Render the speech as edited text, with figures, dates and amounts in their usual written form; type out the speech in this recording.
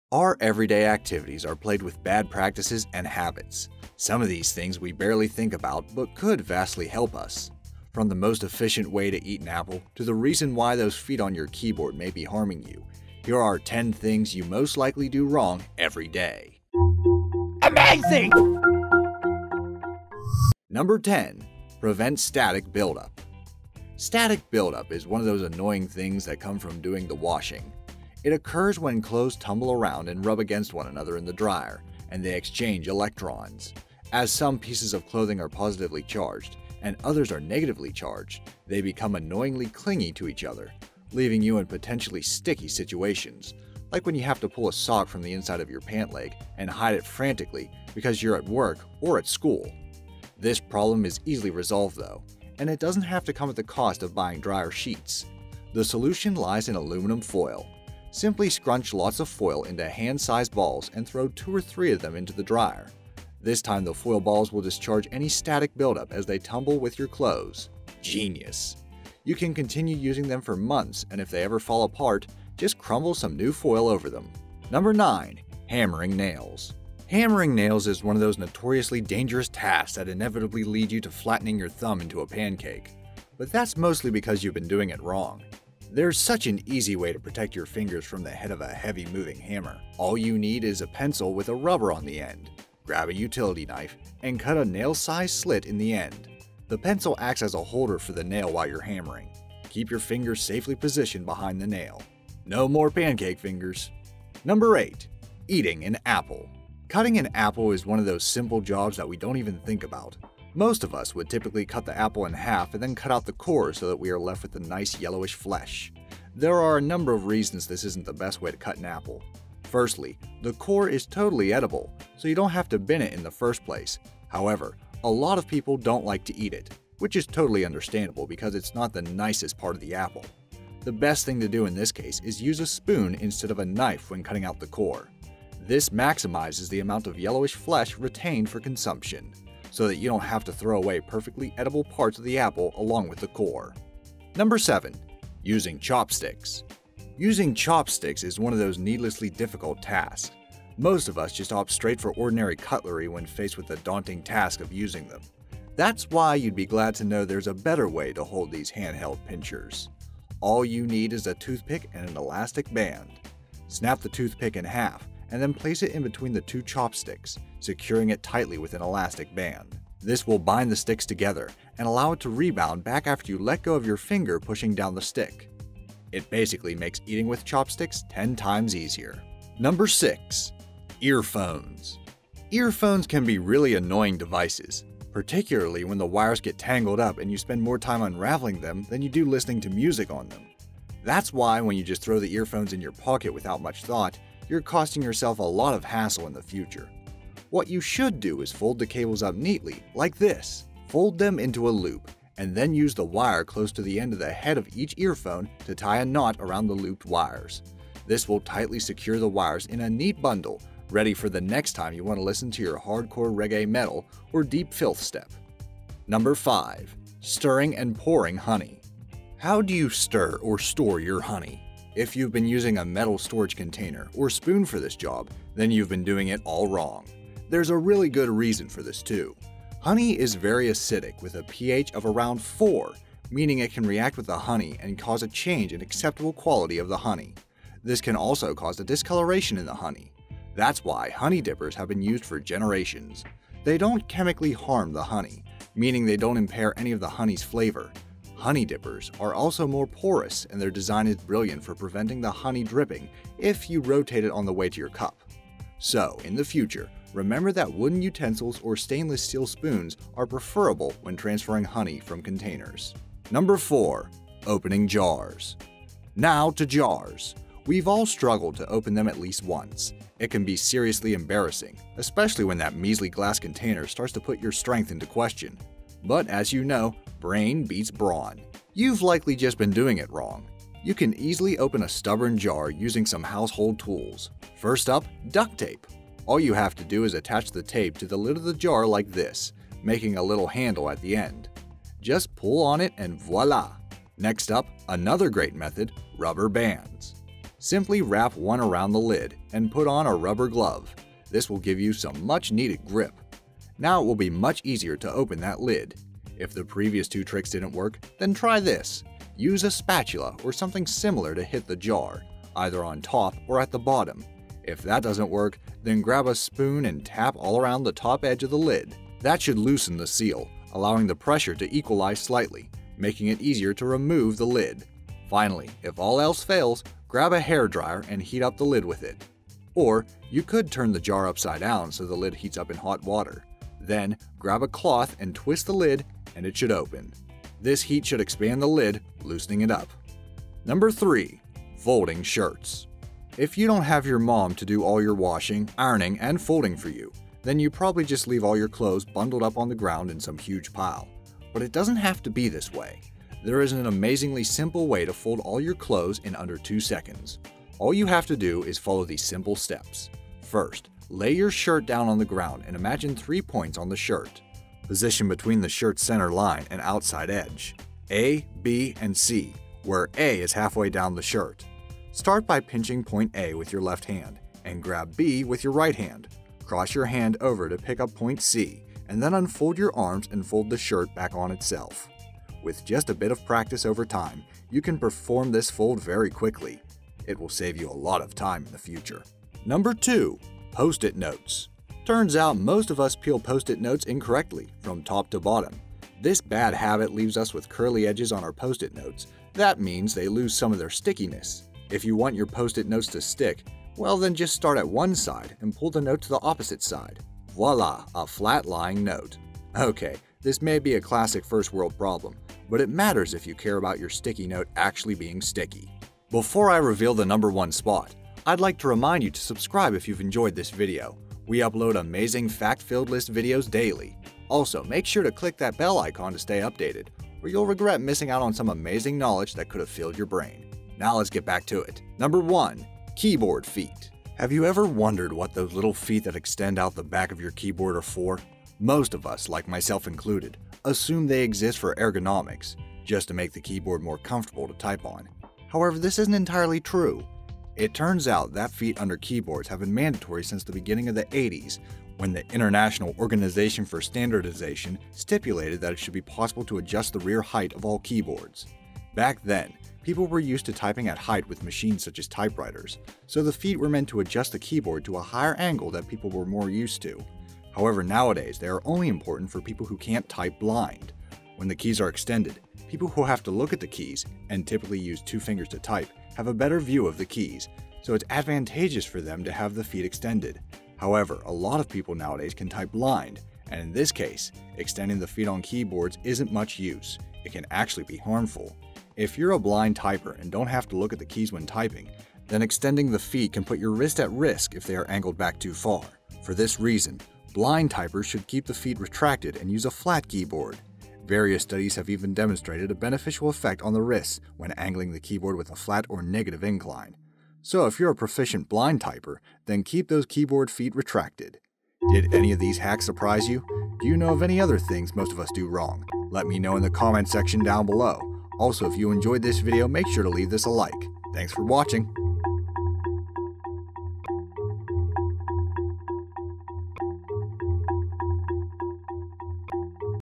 Our everyday activities are plagued with bad practices and habits. Some of these things we barely think about but could vastly help us. From the most efficient way to eat an apple to the reason why those feet on your keyboard may be harming you, here are 10 things you most likely do wrong every day. Amazing! Number 10. Prevent static buildup. Static buildup is one of those annoying things that come from doing the washing. It occurs when clothes tumble around and rub against one another in the dryer, and they exchange electrons. As some pieces of clothing are positively charged, and others are negatively charged, they become annoyingly clingy to each other, leaving you in potentially sticky situations, like when you have to pull a sock from the inside of your pant leg and hide it frantically because you're at work or at school. This problem is easily resolved though, and it doesn't have to come at the cost of buying dryer sheets. The solution lies in aluminum foil. Simply scrunch lots of foil into hand-sized balls and throw 2 or 3 of them into the dryer. This time the foil balls will discharge any static buildup as they tumble with your clothes. Genius! You can continue using them for months, and if they ever fall apart, just crumble some new foil over them. Number 9. Hammering nails. Hammering nails is one of those notoriously dangerous tasks that inevitably lead you to flattening your thumb into a pancake. But that's mostly because you've been doing it wrong. There's such an easy way to protect your fingers from the head of a heavy moving hammer. All you need is a pencil with a rubber on the end. Grab a utility knife and cut a nail-sized slit in the end. The pencil acts as a holder for the nail while you're hammering. Keep your fingers safely positioned behind the nail. No more pancake fingers. Number 8. Eating an apple. Cutting an apple is one of those simple jobs that we don't even think about. Most of us would typically cut the apple in half and then cut out the core so that we are left with the nice yellowish flesh. There are a number of reasons this isn't the best way to cut an apple. Firstly, the core is totally edible, so you don't have to bin it in the first place. However, a lot of people don't like to eat it, which is totally understandable because it's not the nicest part of the apple. The best thing to do in this case is use a spoon instead of a knife when cutting out the core. This maximizes the amount of yellowish flesh retained for consumption, so that you don't have to throw away perfectly edible parts of the apple along with the core. Number 7. Using chopsticks. Using chopsticks is one of those needlessly difficult tasks. Most of us just opt straight for ordinary cutlery when faced with the daunting task of using them. That's why you'd be glad to know there's a better way to hold these handheld pinchers. All you need is a toothpick and an elastic band. Snap the toothpick in half and then place it in between the 2 chopsticks, securing it tightly with an elastic band. This will bind the sticks together and allow it to rebound back after you let go of your finger pushing down the stick. It basically makes eating with chopsticks 10 times easier. Number 6. Earphones. Earphones can be really annoying devices, particularly when the wires get tangled up and you spend more time unraveling them than you do listening to music on them. That's why when you just throw the earphones in your pocket without much thought, you're costing yourself a lot of hassle in the future. What you should do is fold the cables up neatly, like this. Fold them into a loop, and then use the wire close to the end of the head of each earphone to tie a knot around the looped wires. This will tightly secure the wires in a neat bundle, ready for the next time you want to listen to your hardcore reggae metal or deep filth step. Number 5. Stirring and pouring honey. How do you stir or store your honey? If you've been using a metal storage container or spoon for this job, then you've been doing it all wrong. There's a really good reason for this too. Honey is very acidic with a pH of around 4, meaning it can react with the honey and cause a change in acceptable quality of the honey. This can also cause a discoloration in the honey. That's why honey dippers have been used for generations. They don't chemically harm the honey, meaning they don't impair any of the honey's flavor. Honey dippers are also more porous, and their design is brilliant for preventing the honey dripping if you rotate it on the way to your cup. So, in the future, remember that wooden utensils or stainless steel spoons are preferable when transferring honey from containers. Number 4. Opening jars. Now to jars. We've all struggled to open them at least once. It can be seriously embarrassing, especially when that measly glass container starts to put your strength into question. But as you know, brain beats brawn. You've likely just been doing it wrong. You can easily open a stubborn jar using some household tools. First up, duct tape. All you have to do is attach the tape to the lid of the jar like this, making a little handle at the end. Just pull on it and voila! Next up, another great method, rubber bands. Simply wrap one around the lid and put on a rubber glove. This will give you some much needed grip. Now it will be much easier to open that lid. If the previous two tricks didn't work, then try this. Use a spatula or something similar to hit the jar, either on top or at the bottom. If that doesn't work, then grab a spoon and tap all around the top edge of the lid. That should loosen the seal, allowing the pressure to equalize slightly, making it easier to remove the lid. Finally, if all else fails, grab a hairdryer and heat up the lid with it. Or, you could turn the jar upside down so the lid heats up in hot water. Then, grab a cloth and twist the lid and it should open. This heat should expand the lid, loosening it up. Number 3. Folding shirts. If you don't have your mom to do all your washing, ironing, and folding for you, then you probably just leave all your clothes bundled up on the ground in some huge pile. But it doesn't have to be this way. There is an amazingly simple way to fold all your clothes in under 2 seconds. All you have to do is follow these simple steps. First, lay your shirt down on the ground and imagine 3 points on the shirt. Position between the shirt's center line and outside edge. A, B, and C, where A is halfway down the shirt. Start by pinching point A with your left hand and grab B with your right hand. Cross your hand over to pick up point C, and then unfold your arms and fold the shirt back on itself. With just a bit of practice over time, you can perform this fold very quickly. It will save you a lot of time in the future. Number 2. Post-it notes. Turns out most of us peel Post-it notes incorrectly, from top to bottom. This bad habit leaves us with curly edges on our Post-it notes. That means they lose some of their stickiness. If you want your Post-it notes to stick, well then just start at one side and pull the note to the opposite side. Voila, a flat-lying note. Okay, this may be a classic first world problem, but it matters if you care about your sticky note actually being sticky. Before I reveal the number 1 spot, I'd like to remind you to subscribe if you've enjoyed this video. We upload amazing fact-filled list videos daily. Also, make sure to click that bell icon to stay updated, or you'll regret missing out on some amazing knowledge that could have filled your brain. Now let's get back to it. Number 1. Keyboard feet. Have you ever wondered what those little feet that extend out the back of your keyboard are for? Most of us, like myself included, assume they exist for ergonomics, just to make the keyboard more comfortable to type on. However, this isn't entirely true. It turns out that feet under keyboards have been mandatory since the beginning of the 80s, when the International Organization for Standardization stipulated that it should be possible to adjust the rear height of all keyboards. Back then, people were used to typing at height with machines such as typewriters, so the feet were meant to adjust the keyboard to a higher angle that people were more used to. However, nowadays, they are only important for people who can't type blind. When the keys are extended, people who have to look at the keys, and typically use 2 fingers to type, have a better view of the keys, so it's advantageous for them to have the feet extended. However, a lot of people nowadays can type blind, and in this case, extending the feet on keyboards isn't much use. It can actually be harmful. If you're a blind typer and don't have to look at the keys when typing, then extending the feet can put your wrist at risk if they are angled back too far. For this reason, blind typers should keep the feet retracted and use a flat keyboard. Various studies have even demonstrated a beneficial effect on the wrists when angling the keyboard with a flat or negative incline. So if you're a proficient blind typer, then keep those keyboard feet retracted. Did any of these hacks surprise you? Do you know of any other things most of us do wrong? Let me know in the comment section down below. Also, if you enjoyed this video, make sure to leave this a like. Thanks for watching.